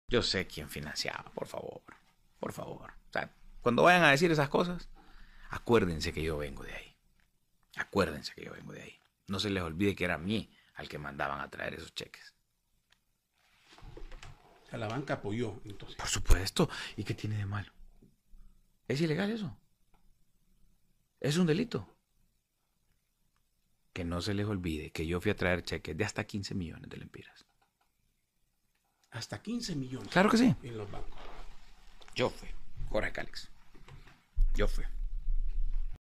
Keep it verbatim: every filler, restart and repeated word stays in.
Yo sé quién financiaba, por favor. Por favor. O sea, cuando vayan a decir esas cosas, acuérdense que yo vengo de ahí. Acuérdense que yo vengo de ahí. No se les olvide que era a mí al que mandaban a traer esos cheques. O sea, la banca apoyó, entonces. Por supuesto. ¿Y qué tiene de malo? ¿Es ilegal eso? ¿Es un delito? Que no se les olvide que yo fui a traer cheques de hasta quince millones de lempiras. Hasta quince millones Claro que sí. en los bancos. Yo fui. Jorge Cálix. Yo fui.